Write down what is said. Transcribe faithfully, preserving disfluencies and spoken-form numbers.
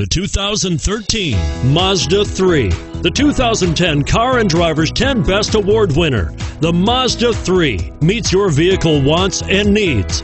The two thousand thirteen Mazda three. The two thousand ten Car and Driver's ten Best Award winner. The Mazda three meets your vehicle wants and needs.